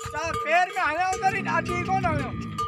फिर मैं आया उधर ही आजी कौन आयो